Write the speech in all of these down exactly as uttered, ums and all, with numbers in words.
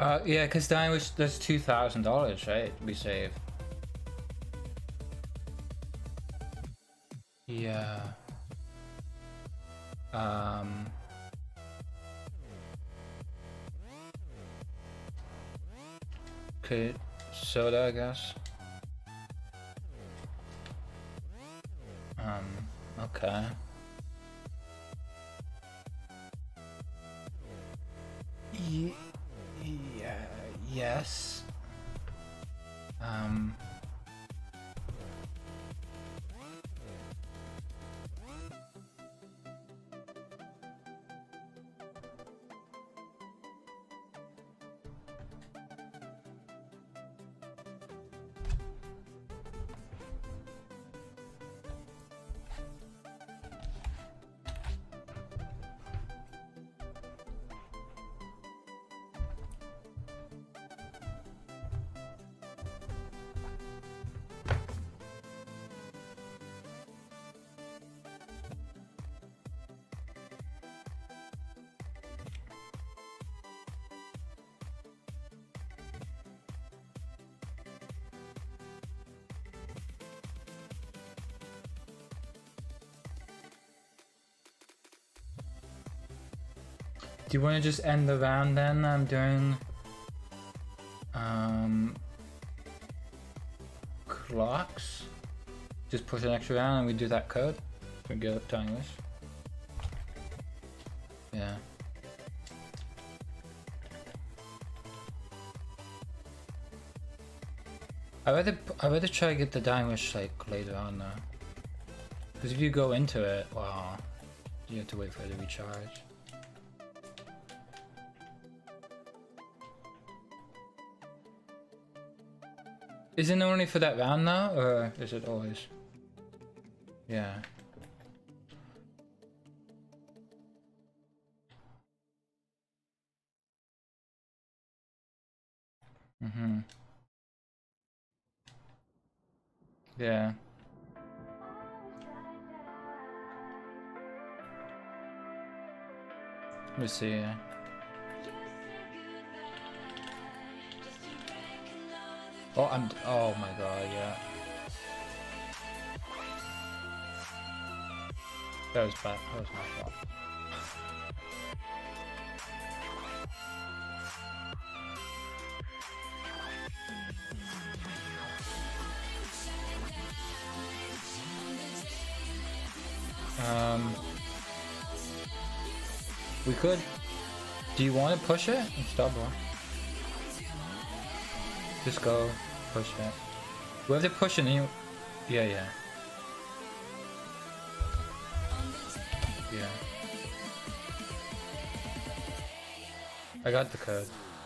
Uh, yeah, because then was there's two thousand dollars, right? We save. Yeah. Um. Okay, soda, I guess. Um. Okay. Ye yeah. Yes. Um. Do you want to just end the round then? I'm doing um, clocks. Just push an extra round and we do that code. We go to English. Yeah. I rather I rather try to get the English like later on though. Because if you go into it, wow, you have to wait for it to recharge. Isn't it only for that round now, or is it always? Yeah. Mm-hmm. Yeah. Let me see. Oh, I'm. Oh my god, yeah. That was bad. That was my fault. Um, we could. Do you want to push it? It's double. Just go push it. We have to push it. You. Yeah, yeah. Yeah. I got the code.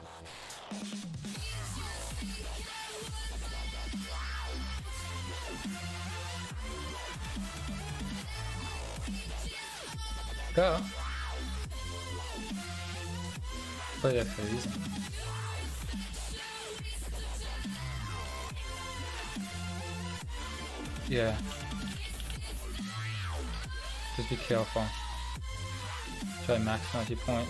Go. Put it for a reason. Yeah. Just be careful. Try to maximize your points.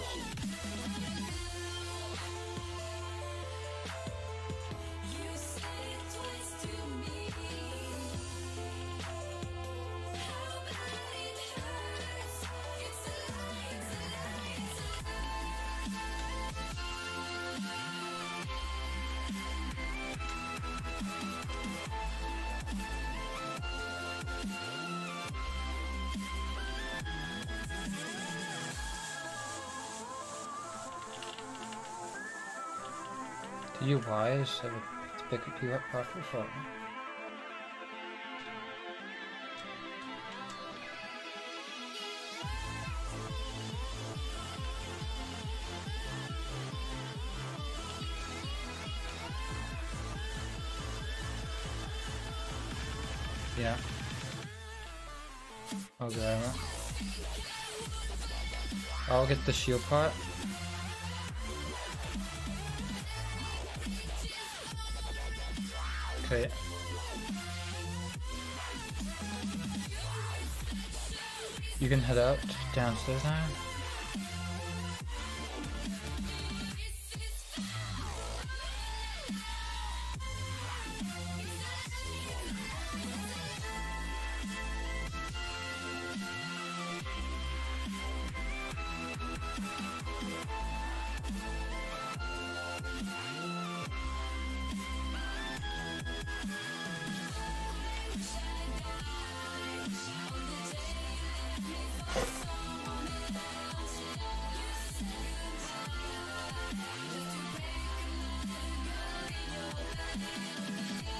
The U I is so to pick you up profit for. Yeah. Okay. I'll get the shield part. Okay. You can head out downstairs now.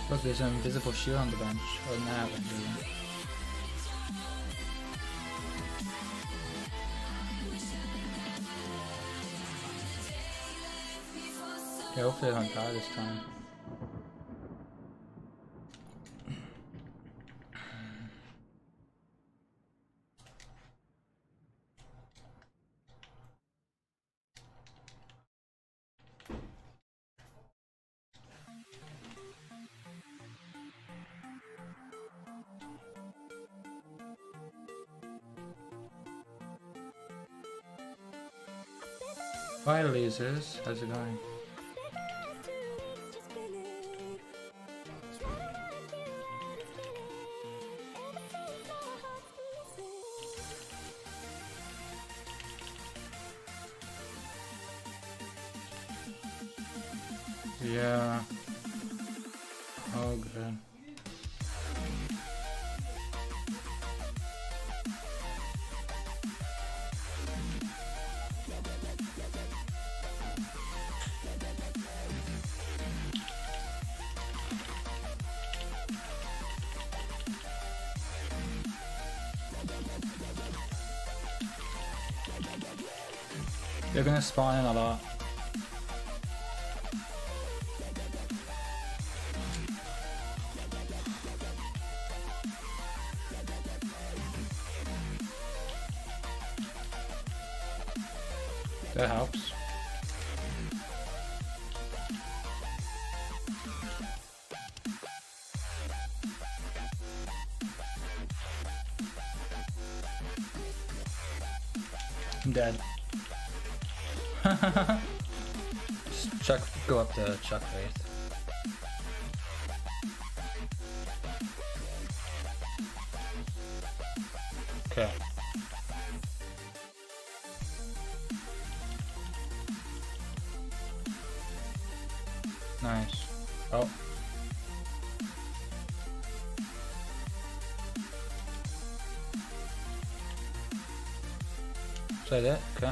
Look, there's an invisible shield on the bench. Or nav, really. Yeah, hopefully I don't die this time. Hi Elixirs, how's it going? Yeah. Oh, good. They're gonna spawn in a lot. That helps. I'm dead. Just chuck, go up to Chuck Faith. Okay. Nice. Oh. Say that, okay.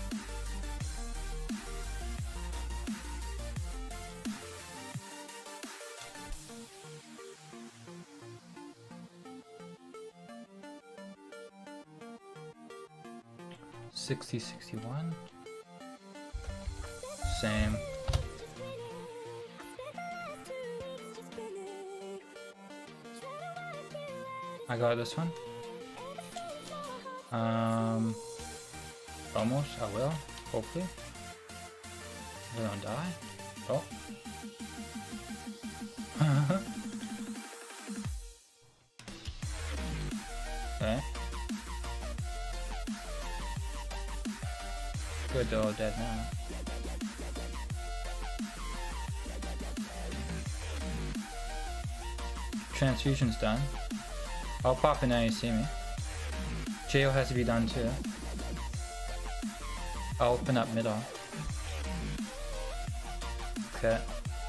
Sixty, sixty-one. Same. I got this one. Um, almost. I will. Hopefully. I don't die. Oh. Okay. Good, they're all dead now. Transfusion's done. I'll pop in now you see me. Jail has to be done too. I'll open up middle. Okay.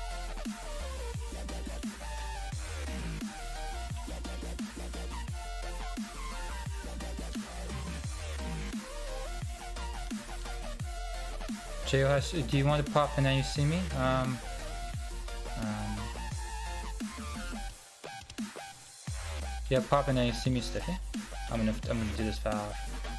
Jail has. Do you want to pop in now you see me? Um. um Yeah, pop in and you see me, Stiffy. I'm gonna I'm gonna do this valve.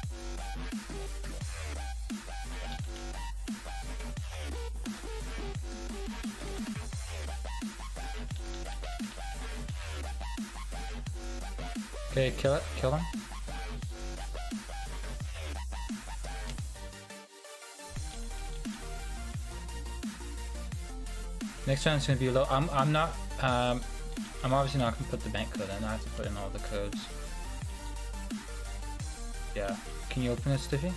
Okay, kill it, kill him. Next round's gonna be low. I'm I'm not um I'm obviously not going to put the bank code in, I have to put in all the codes. Yeah. Can you open it, Stiffy?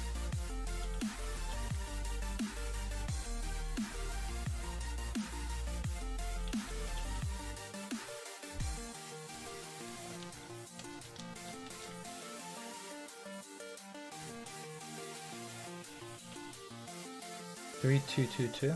Three two two two.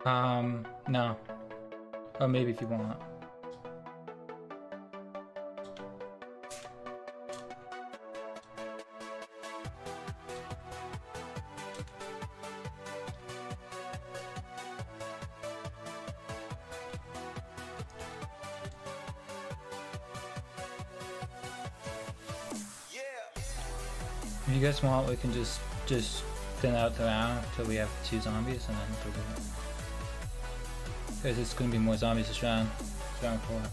Um, no. Or maybe if you want. If you guys want, we can just just thin out the round until we have two zombies, and then we'll do it. Because it's going to be more zombies this round. It's round four.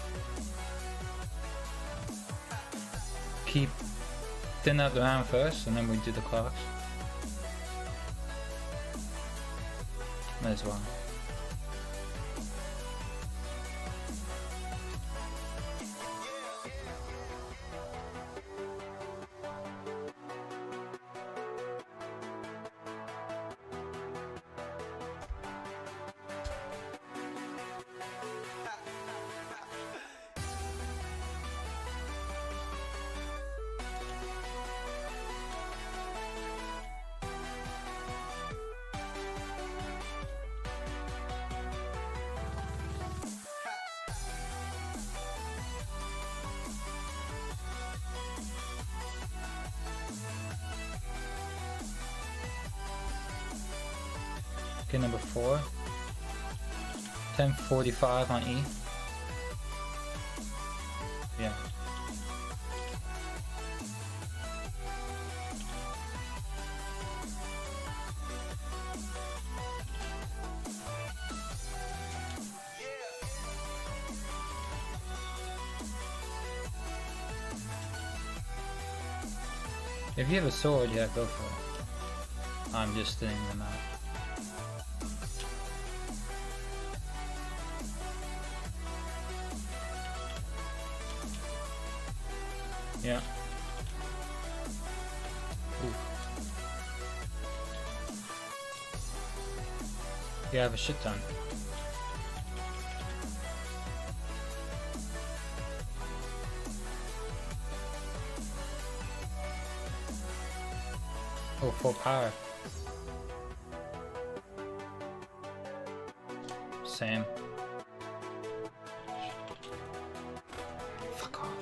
Keep thin out the round first, and then we do the clocks. Might as well. Okay, number four. ten forty-five on E. Yeah. If you have a sword, yeah, go for it. I'm just thinning them out. Yeah. Ooh. Yeah, I have a shit ton. Oh, full power. Same. Fuck off.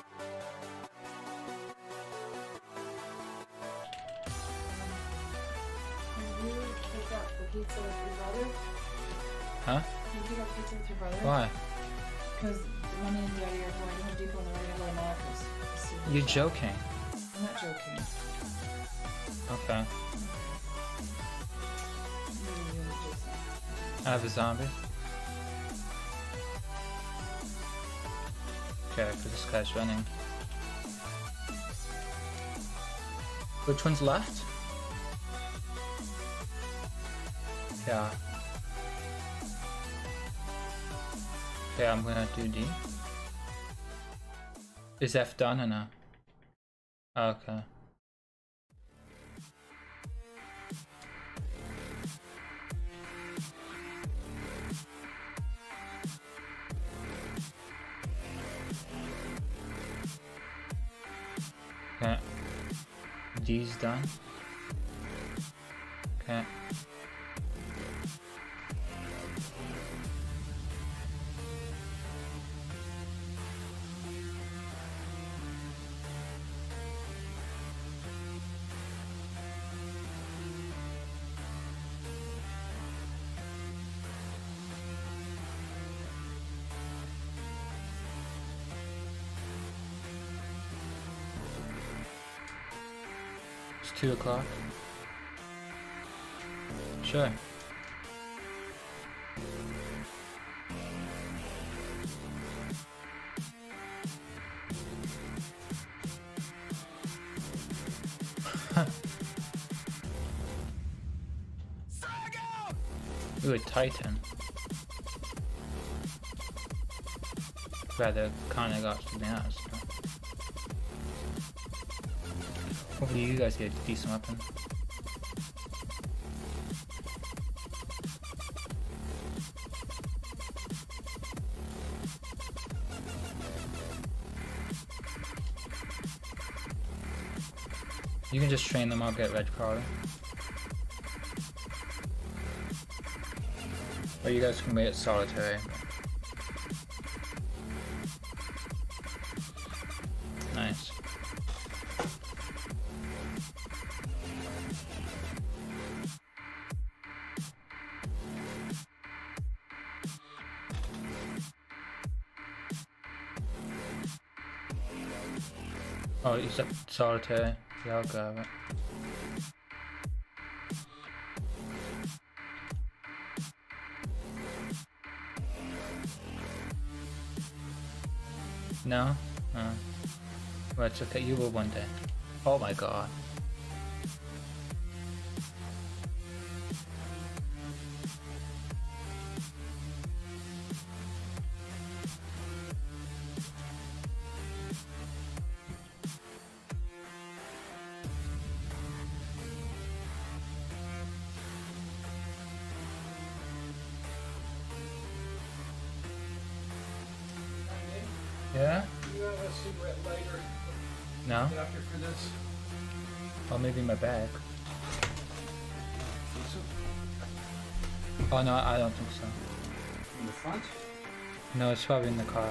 Pizza with your brother? Huh? Can you pick up pizza with your brother? Why? Because one and the other are going to Home Depot and the other are going to Marcus. You're joking. I'm not joking. Okay. Mm, I have a zombie. Okay, because this guy's running. Which one's left? Yeah. Okay, I'm gonna do D. Is F done or no? Okay. Okay. D's done. Okay. It's two o'clock. Sure. Ooh, a Titan. Rather, kinda got something else. Hopefully you guys get a decent weapon. You can just train them, I'll get red crawler. Or you guys can wait at solitary. Nice. Oh, he's up solitary. Yeah, I'll grab it. No? Oh. Well, it's okay. You will one day. Oh my god. Yeah? Do you have a cigarette lighter? No? Adapter for this? Oh, maybe my bag. Think so? Oh no, I don't think so. In the front? No, it's probably in the car.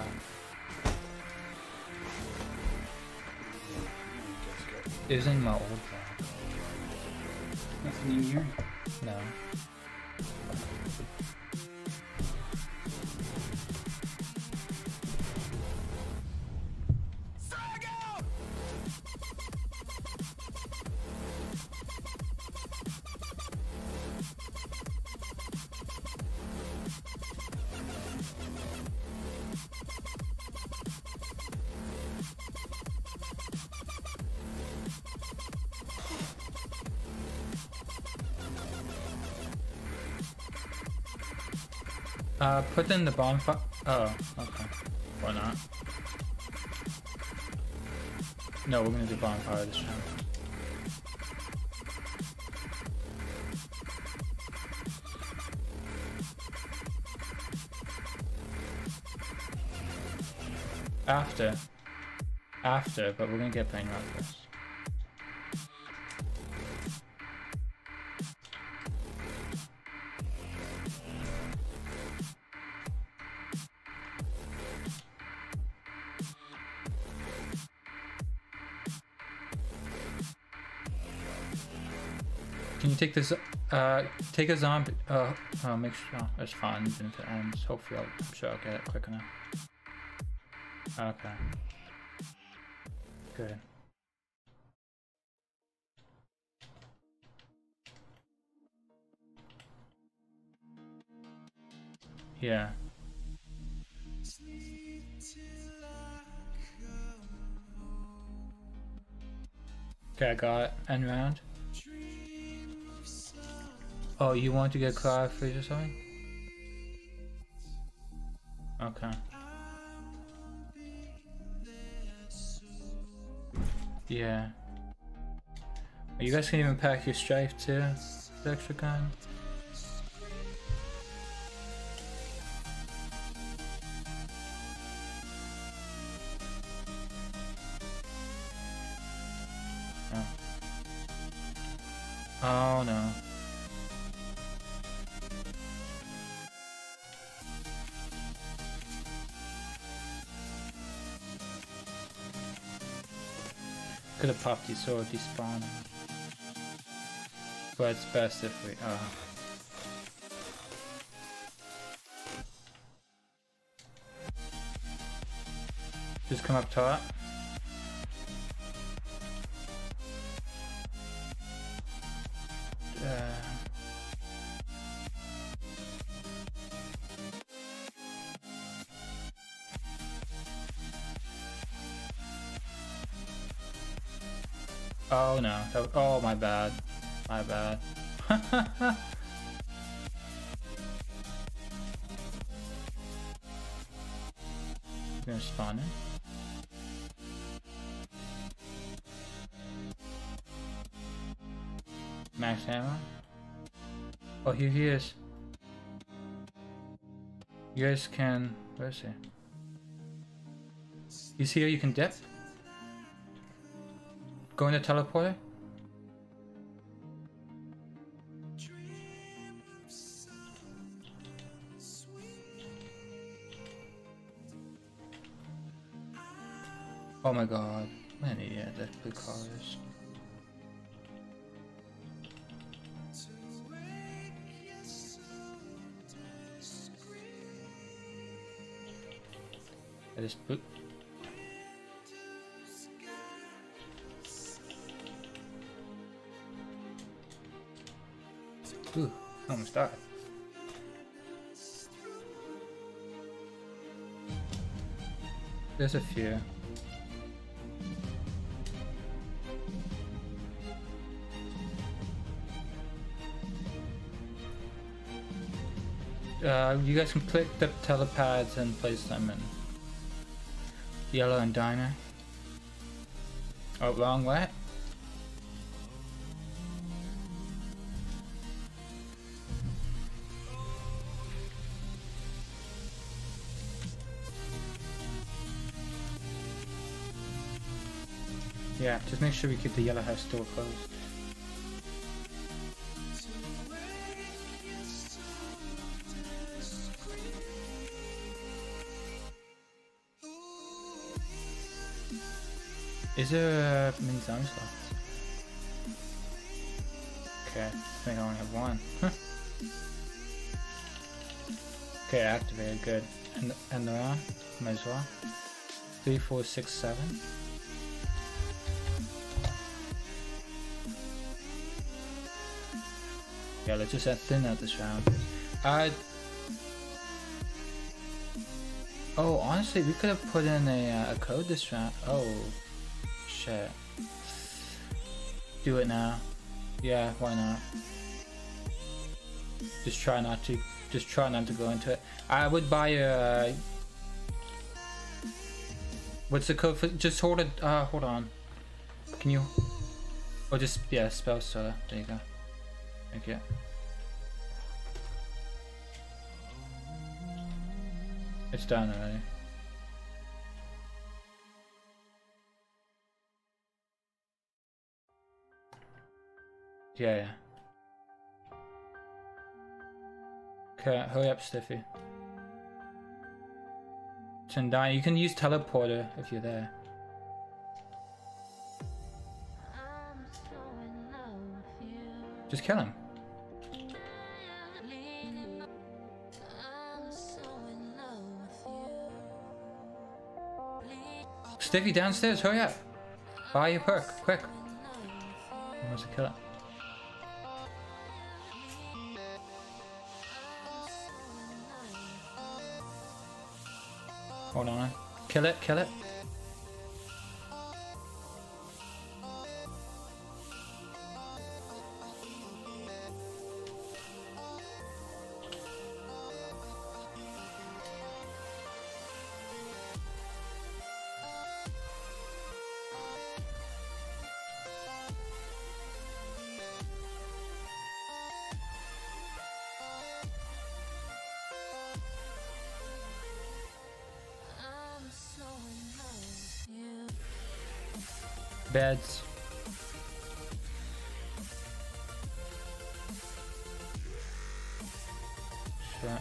It was in my old bag. Nothing in here? No. Uh, put in the bonfire. Oh, okay. Or not. No, we're gonna do bonfire this time. After. After, but we're gonna get brain rot first. Can you take this, uh, take a zombie, uh, oh, make sure, oh, it's fine, even if it ends. Hopefully, I'll, I'm sure I'll get it quick enough. Okay. Good. Yeah. Okay, I got it. End round. Oh, you want to get Cloud Freeze or something? Okay. Yeah. You guys can even pack your strife too. The extra gun. Oh. Oh no. Could have popped these sword despawning. But it's best if we uh just come up top. Uh, oh no. That, oh my bad. My bad. Gonna spawn in. Max ammo. Oh, here he is. You guys can. Where is he? You see how you can dip? Go in the teleporter. Oh my god. What an idiot that blue car is. I just boot. Ooh, almost died. There's a few. Uh, you guys can click the telepads and place them in yellow and diner. Oh, wrong way. Yeah, just make sure we keep the yellow house door closed. Is there a mini zombie slot? Okay, I think I only have one. Huh. Okay, activated, good. And and around, might as well. Three, four, six, seven. Yeah, let's just thin out this round. Uh, oh, honestly, we could have put in a, uh, a code this round. Oh, shit. Do it now. Yeah, why not? Just try not to. Just try not to go into it. I would buy a. Uh, what's the code for? Just hold it. Uh, hold on. Can you? Oh, just yeah, spell soda. There you go. Thank you. It's done already. Yeah, yeah. Okay, hurry up, Stiffy. Turn down. You can use teleporter if you're there. Just kill him. Stiffy downstairs, hurry up. Buy your perk, quick. He wants to kill it. Hold on. Kill it, kill it. Beds. Shit.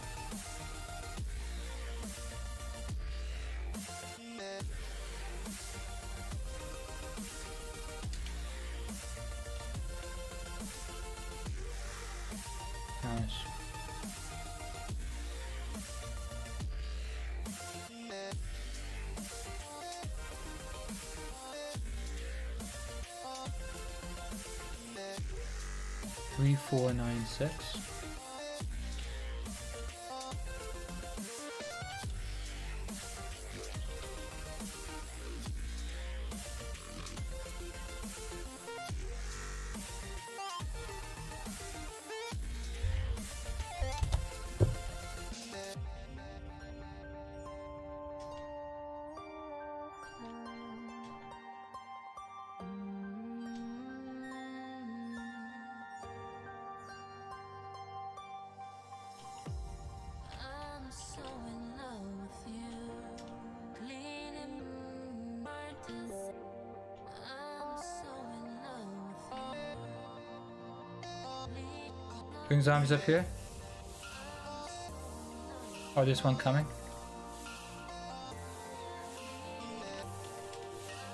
Nice. Three, four, nine, six. Bring zombies up here. Oh, there's one coming.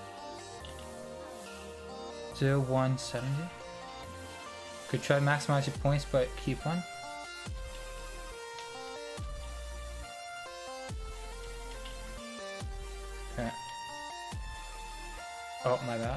Still one seventy. Could try to maximize your points, but keep one. Okay. Oh, my bad.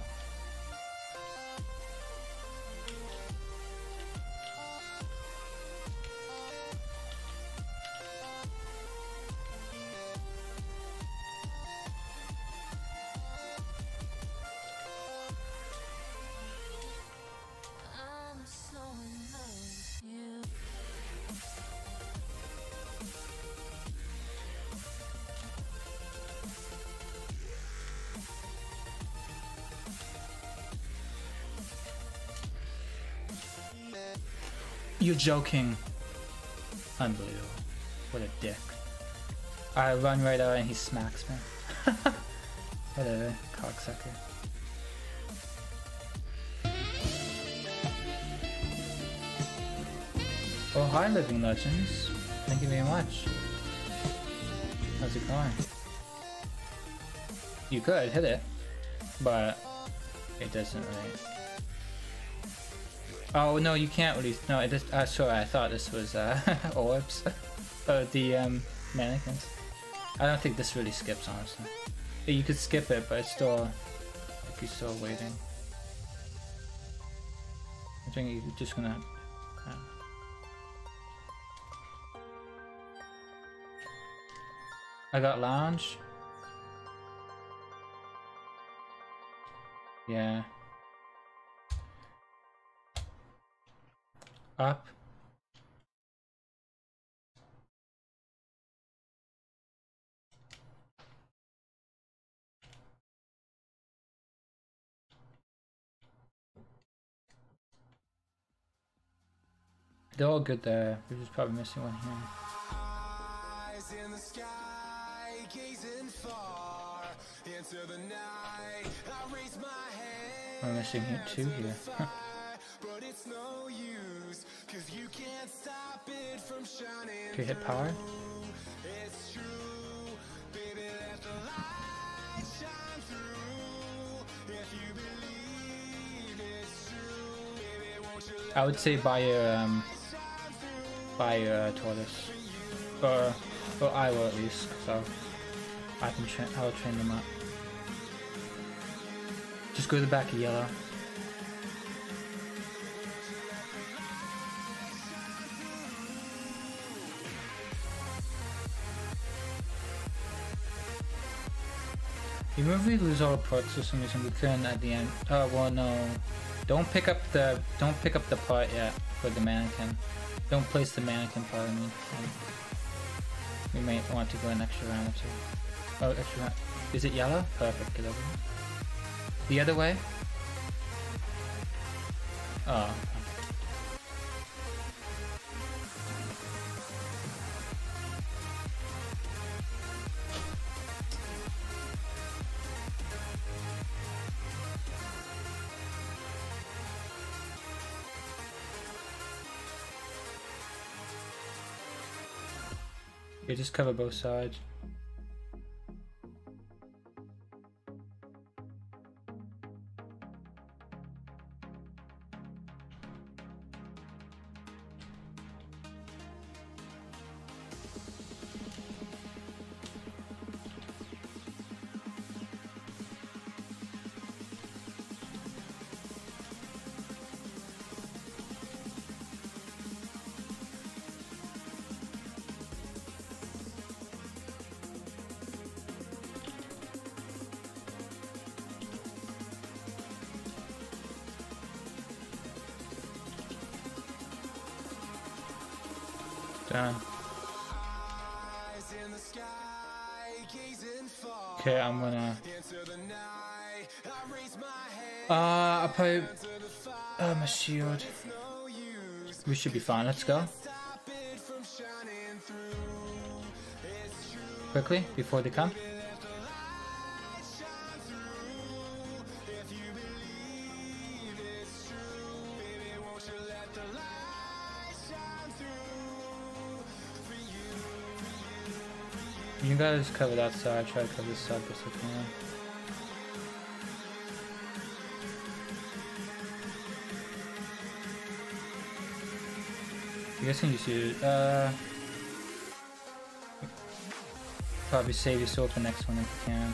You're joking. Unbelievable. What a dick. I run right out and he smacks me. Whatever, cocksucker. Oh, hi, Living Legends. Thank you very much. How's it going? You could hit it, but it doesn't really. Oh no, you can't really. No, it just. Uh, sorry, I thought this was uh, orbs. Oh, the um, mannequins. I don't think this really skips, honestly. You could skip it, but it's still. Like you're still waiting. I think you're just gonna. Uh, I got lounge. Yeah. Up. They're all good there. We're just probably missing one here. Eyes in the sky, gazing far into the night. I raise my hand. We're missing here two here. But it's no use, cause you can't stop it from shining. Can you hit power? It's true, baby, let the light shine through. If you believe it's true, baby, won't you let I would say buy your um buy your uh, tortoise, or or I will at least, so I can train. I'll train them up. Just go to the back of yellow. You remember we lose all the parts for some reason. We couldn't at the end. Oh well, no. Don't pick up the don't pick up the part yet for the mannequin. Don't place the mannequin part. I mean, um, we may want to go an extra round or two. Oh, extra round. Is it yellow? Perfect. Get over here. The other way. Oh. You just cover both sides. Done. Okay, I'm gonna. Uh, I'll probably. Oh, my shield. We should be fine. Let's go. Quickly, before they come. You guys cover that side, try to cover this side best I can. You guys can just use uh probably save your sword for next one if you can.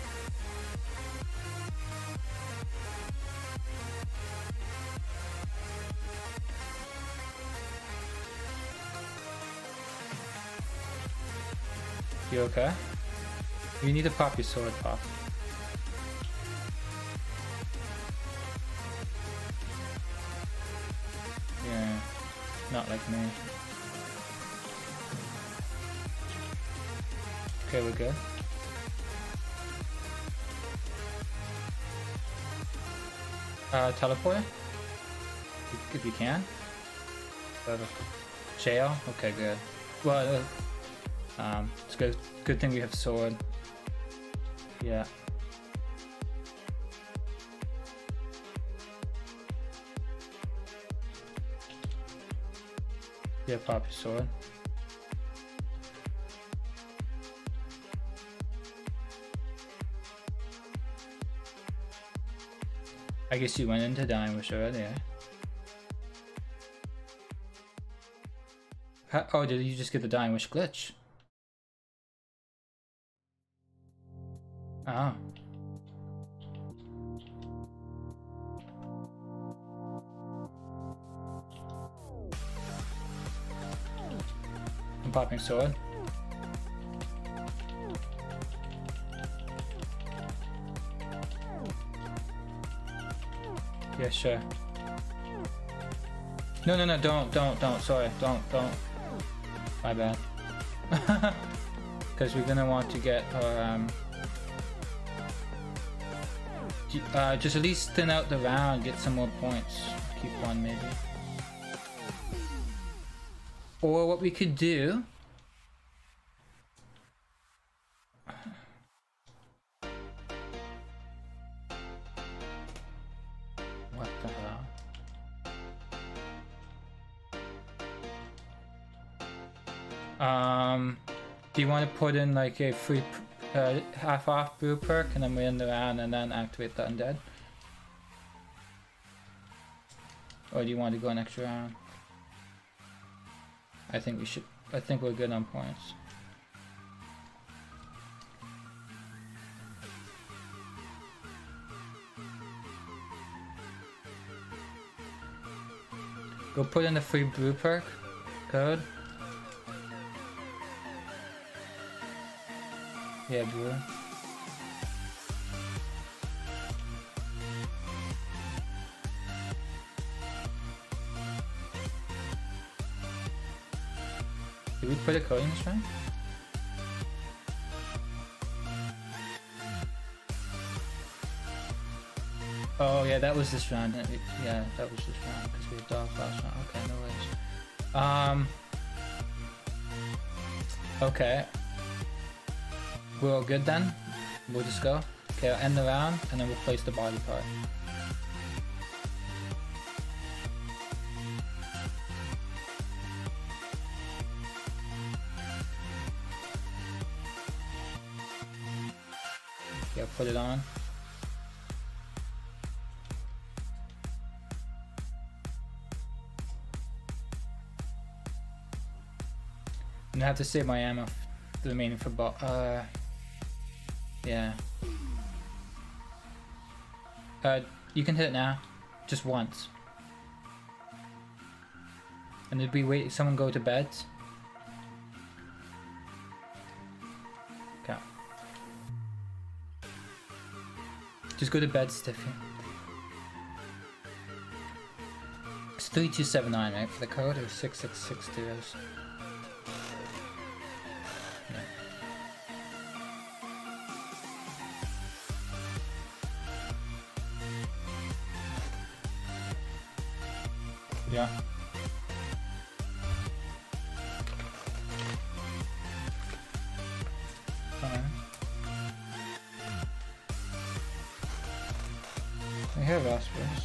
You okay? You need to pop your sword, pop. Yeah, not like me. Okay, we're good. Uh, teleport? If, if you can. Uh, jail? Okay, good. Well, uh, um, it's good. Good thing we have sword. Yeah. Yeah, pop your sword. I guess you went into Dying Wish earlier. How, oh, did you just get the Dying Wish glitch? Oh. I'm popping sword. Yeah, sure. No, no, no, don't, don't, don't, sorry, don't, don't. My bad. Because we're gonna want to get our, um... Uh, just at least thin out the round, get some more points. Keep one, maybe. Or what we could do... What the hell? Um, do you want to put in like a free uh, half off brew perk and then win the round and then activate the undead? Or do you want to go an extra round? I think we should. I think we're good on points. Go put in the free brew perk code. Yeah, brew. Did we put a code in this round? Oh yeah, that was this round. Yeah, that was this round because we had dog last round. Okay, no worries. Um. Okay. We're all good then. We'll just go. Okay, I'll end the round and then we'll place the body part. Yeah, put it on. I'm gonna have to save my ammo, the remaining for bo- uh, yeah. Uh, you can hit it now, just once. And did we wait, someone go to bed? Okay. Just go to bed, Stiffy. It's three two seven nine, right, for the code, or six six six two? Yeah. Fine. I have aspirins.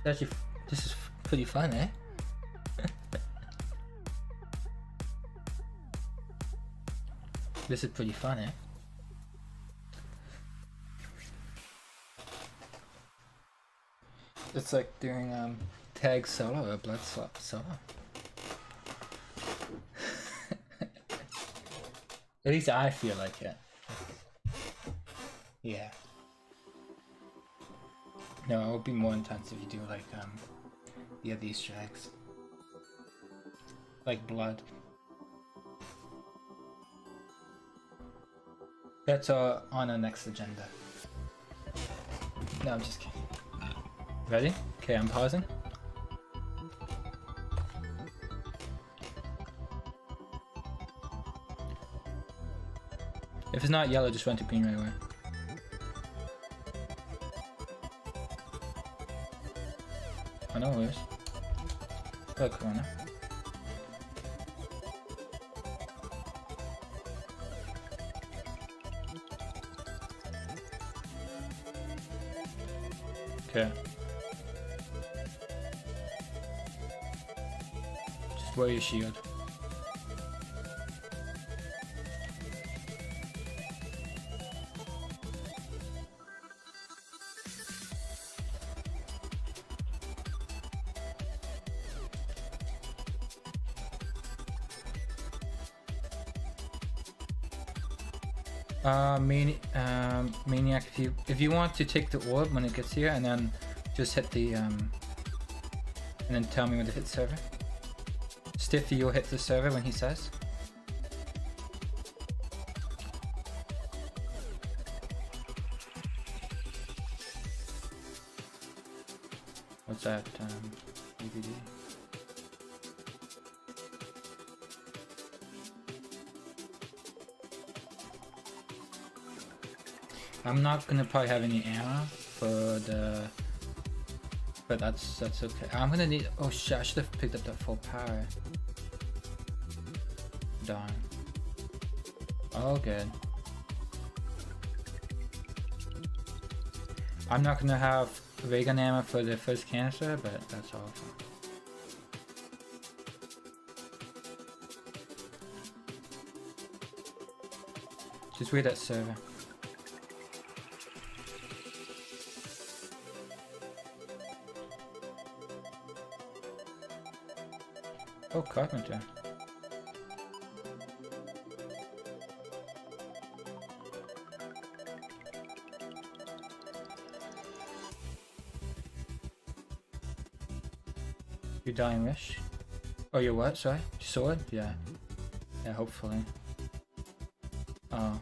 Actually, this is pretty fun, eh? This is pretty fun, eh? It's like doing um tag solo or blood swap solo. At least I feel like it. Yeah. No, it would be more intense if you do like um the other Easter eggs. Like blood. That's uh, on our next agenda. No, I'm just kidding. Ready? Okay, I'm pausing. If it's not yellow, just run to green right away. Oh, no worries. Oh, corner. Okay. Just wear your shield. Uh, mani um, maniac. If you if you want to take the orb when it gets here, and then just hit the um, and then tell me when to hit server. Stiffy, you'll hit the server when he says. What's that? Um, D V D. I'm not gonna probably have any ammo for the, but that's that's okay. I'm gonna need. Oh shit! I should have picked up that full power. Darn. Oh good. I'm not gonna have ray gun ammo for the first canister, but that's all fine. Just wait that server. Oh, carpenter. Your dying wish? Oh, your what? Sorry? Your sword? Yeah. Yeah, hopefully. Oh.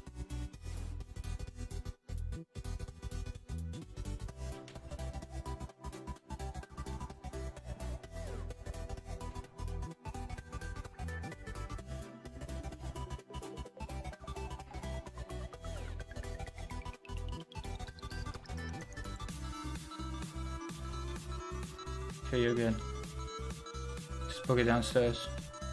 Okay, you're good. Just book it downstairs.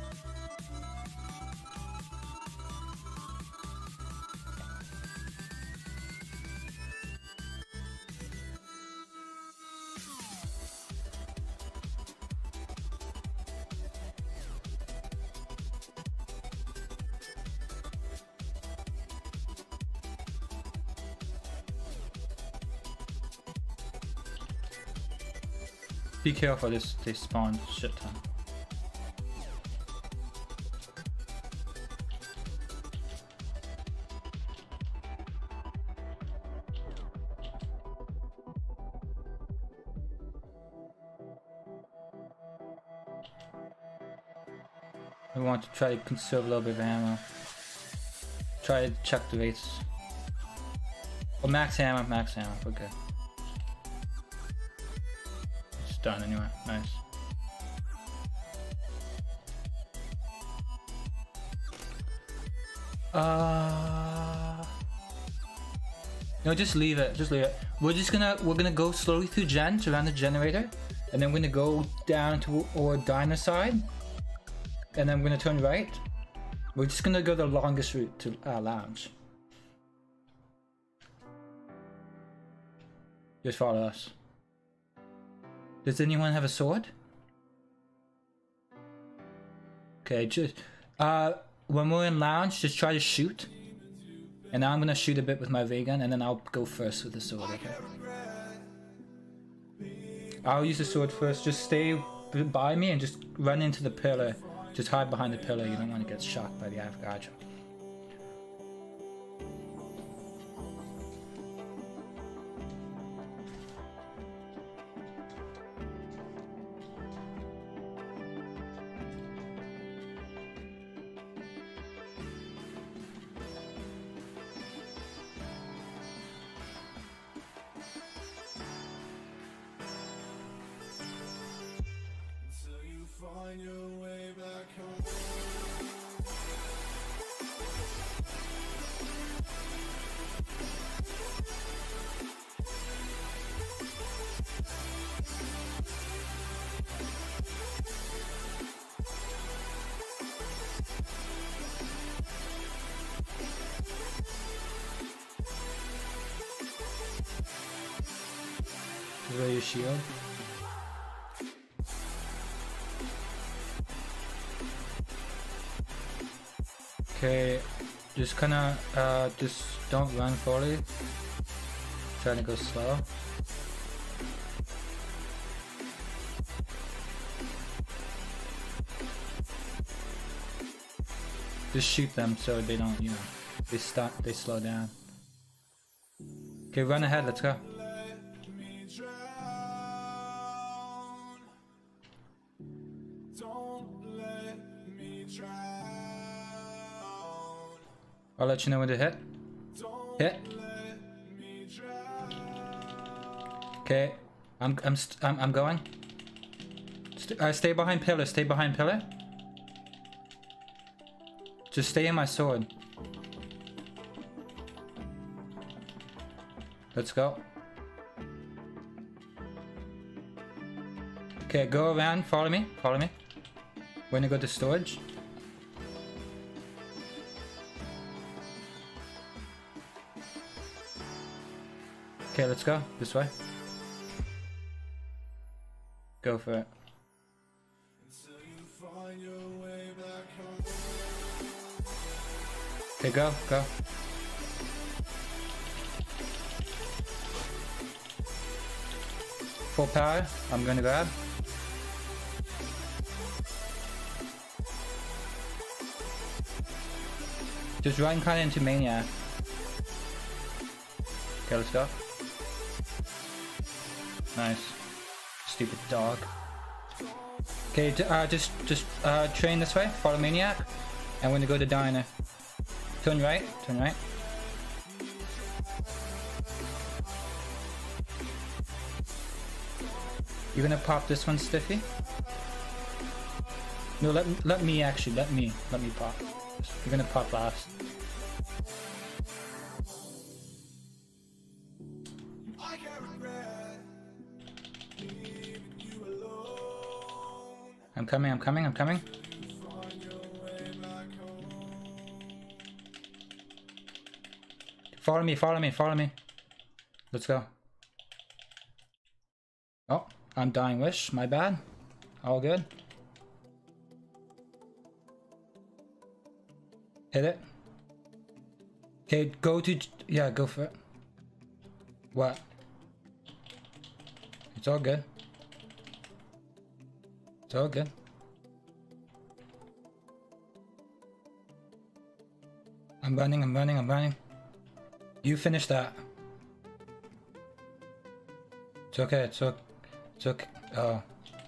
Be careful, this they spawn shit ton. We want to try to conserve a little bit of ammo. Try to check the rates. Oh, max ammo, max ammo, we're good. Done anyway, nice. Uh no, just leave it, just leave it. We're just gonna we're gonna go slowly through gens around the generator, and then we're gonna go down to our diner side, and then we're gonna turn right. We're just gonna go the longest route to our lounge. Just follow us. Does anyone have a sword? Okay, just uh, when we're in lounge, just try to shoot. And now I'm gonna shoot a bit with my ray gun, and then I'll go first with the sword. Okay. I'll use the sword first. Just stay by me and just run into the pillar. Just hide behind the pillar. You don't want to get shocked by the Avogadro. Throw your shield. Okay, just kinda, uh, just don't run fully. Try to go slow. Just shoot them so they don't, you know, they stop, they slow down. Okay, run ahead, let's go. I'll let you know when to hit. Hit. Okay, I'm I'm st I'm I'm going. St uh, stay behind pillar. Stay behind pillar. Just stay in my sword. Let's go. Okay, go around. Follow me. Follow me. We're gonna go to storage. Okay, let's go. This way. Go for it. Okay, go, go. Full power. I'm gonna grab. Just run kind of into Maniac. Okay, let's go. Nice. Stupid dog. Okay, uh, just just uh, train this way. Follow Maniac. And we're gonna go to Diner. Turn right. Turn right. You're gonna pop this one, Stiffy? No, let let me actually. Let me let me pop. You're gonna pop last. I'm coming, I'm coming, I'm coming. Follow me, follow me, follow me. Let's go. Oh, I'm dying wish, my bad. All good. Hit it. Okay, go to, yeah, go for it. What? It's all good. It's all good. I'm running, I'm running, I'm running. You finish that. It's okay, it's okay. It's okay. Oh.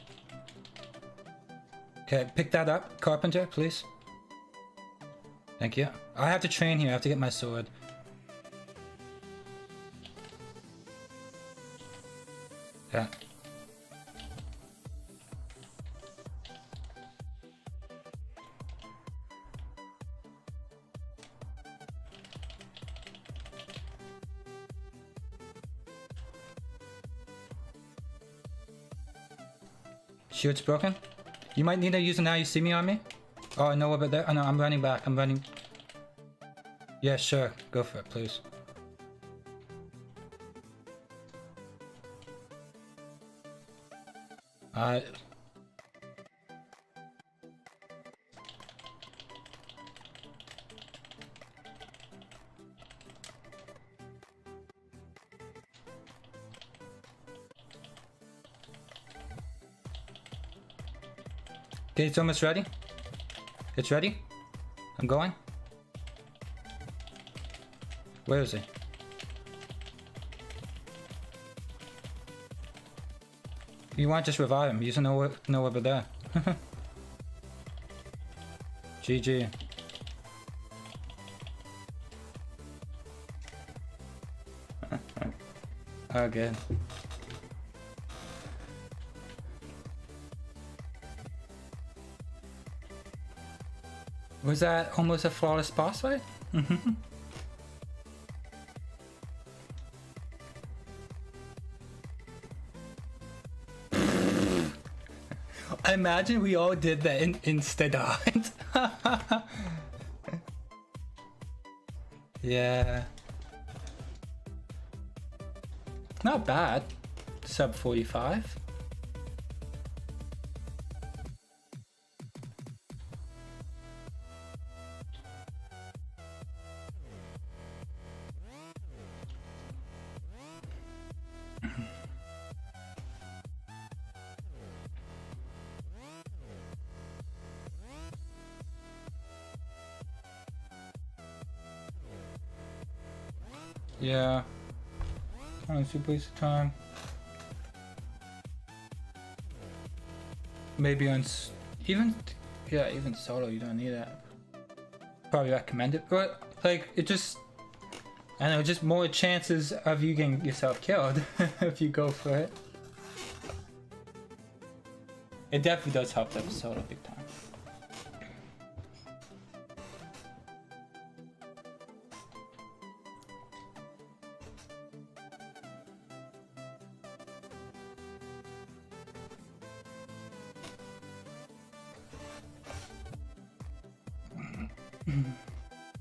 Okay, pick that up, Carpenter, please. Thank you. I have to train here, I have to get my sword. Yeah. Shield's broken. You might need to use it now you see me on me. Oh, I know about that. Oh no, I'm running back. I'm running. Yeah, sure. Go for it, please. Uh. Okay, it's almost ready. It's ready. I'm going. Where is he? You want to just revive him. He's no, no over there. G G. Oh, good. Was that almost a flawless boss fight? I imagine we all did that in instead of. Yeah. Not bad. Sub forty-five. Yeah. Honestly, waste of time. Maybe on s even yeah, even solo you don't need that. Probably recommend it, but like it just I don't know, just more chances of you getting yourself killed if you go for it. It definitely does help that solo big time.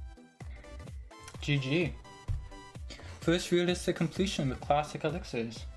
G G. First realistic completion with classic elixirs.